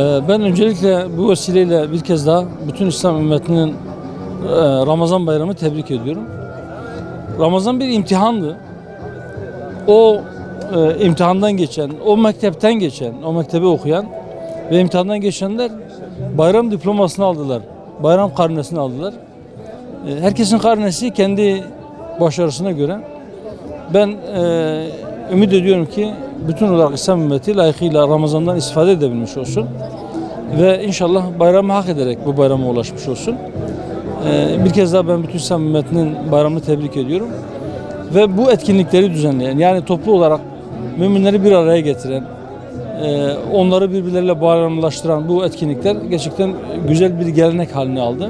Ben öncelikle bu vesileyle bir kez daha bütün İslam ümmetinin Ramazan bayramı tebrik ediyorum. Ramazan bir imtihandı. O imtihandan geçen, o mektepten geçen, o mektebi okuyan ve imtihandan geçenler bayram diplomasını aldılar. Bayram karnesini aldılar. Herkesin karnesi kendi başarısına göre. Ben ümit ediyorum ki bütün olarak İslam ümmeti layıkıyla Ramazan'dan istifade edebilmiş olsun. Ve inşallah bayramı hak ederek bu bayrama ulaşmış olsun. Bir kez daha ben bütün İslam ümmetinin bayramını tebrik ediyorum. Ve bu etkinlikleri düzenleyen, yani toplu olarak müminleri bir araya getiren, onları birbirleriyle bayramlaştıran bu etkinlikler gerçekten güzel bir gelenek haline aldı.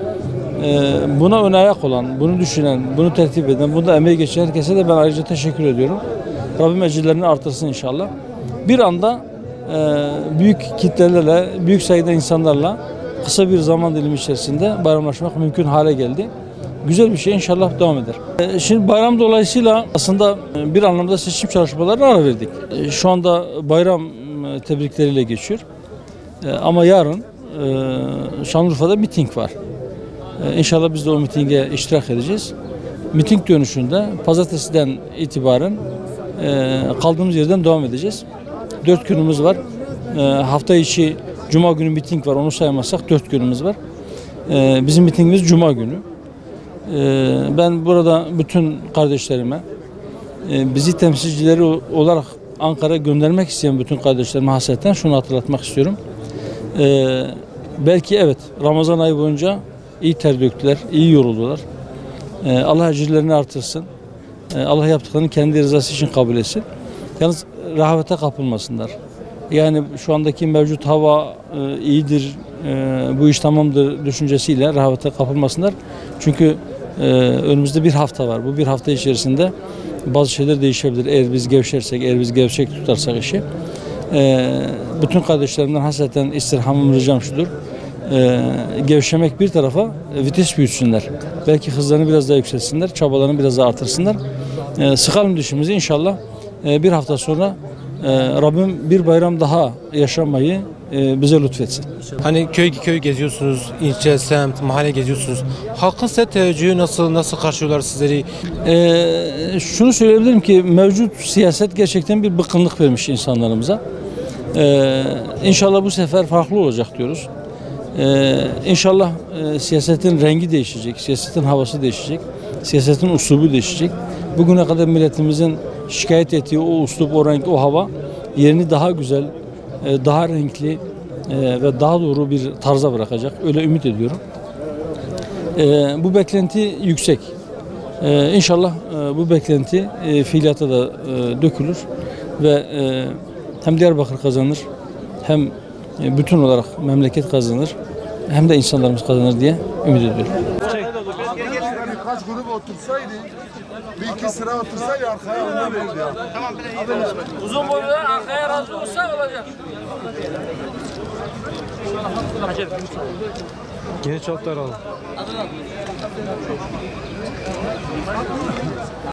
Buna ön ayak olan, bunu düşünen, bunu tertip eden, bunda emeği geçen herkese de ben ayrıca teşekkür ediyorum. Rabbim ecirlerini artırsın inşallah. Bir anda büyük kitlelerle, büyük sayıda insanlarla kısa bir zaman dilimi içerisinde bayramlaşmak mümkün hale geldi. Güzel bir şey, inşallah devam eder. Şimdi bayram dolayısıyla aslında bir anlamda seçim çalışmalarına ara verdik. Şu anda bayram tebrikleriyle geçiyor. Ama yarın Şanlıurfa'da miting var. İnşallah biz de o mitinge iştirak edeceğiz. Miting dönüşünde pazartesiden itibaren kaldığımız yerden devam edeceğiz. 4 günümüz var. Hafta içi Cuma günü miting var. Onu saymazsak 4 günümüz var. Bizim mitingimiz Cuma günü. Ben burada bütün kardeşlerime, bizi temsilcileri olarak Ankara'ya göndermek isteyen bütün kardeşlerime hasreten şunu hatırlatmak istiyorum. Belki evet, Ramazan ayı boyunca iyi ter döktüler, iyi yoruldular. Allah ecirlerini artırsın. Allah yaptıklarını kendi rızası için kabul etsin. Yalnız rehavete kapılmasınlar. Yani şu andaki mevcut hava iyidir, bu iş tamamdır düşüncesiyle rehavete kapılmasınlar. Çünkü önümüzde bir hafta var. Bu bir hafta içerisinde bazı şeyler değişebilir. Eğer biz gevşersek, eğer biz gevşek tutarsak işi. Bütün kardeşlerimden hasreten istirhamım, ricam şudur. Gevşemek bir tarafa, vites büyütsünler. Belki hızlarını biraz daha yükseltsinler, çabalarını biraz daha artırsınlar. Sıkalım dişimizi, inşallah bir hafta sonra Rabbim bir bayram daha yaşamayı bize lütfetsin. Hani köy geziyorsunuz, ilçe, semt, mahalle geziyorsunuz. Halkın size teveccühü nasıl karşılıyorlar sizleri? Şunu söyleyebilirim ki mevcut siyaset gerçekten bir bıkkınlık vermiş insanlarımıza. İnşallah bu sefer farklı olacak diyoruz. İnşallah siyasetin rengi değişecek, siyasetin havası değişecek, siyasetin uslubu değişecek. Bugüne kadar milletimizin şikayet ettiği o uslup, o renk, o hava yerini daha güzel, daha renkli ve daha doğru bir tarza bırakacak. Öyle ümit ediyorum. Bu beklenti yüksek. İnşallah bu beklenti fiiliyata da dökülür ve hem Diyarbakır kazanır, hem bütün olarak memleket kazanır, hem de insanlarımız kazanır diye ümit ediyorum. Birkaç grup otursaydı, bir iki sıra otursaydı arkaya onda verirdi ya. Tamam, Uzun boylular arkaya razı olsa olacak. Yine çok daralım.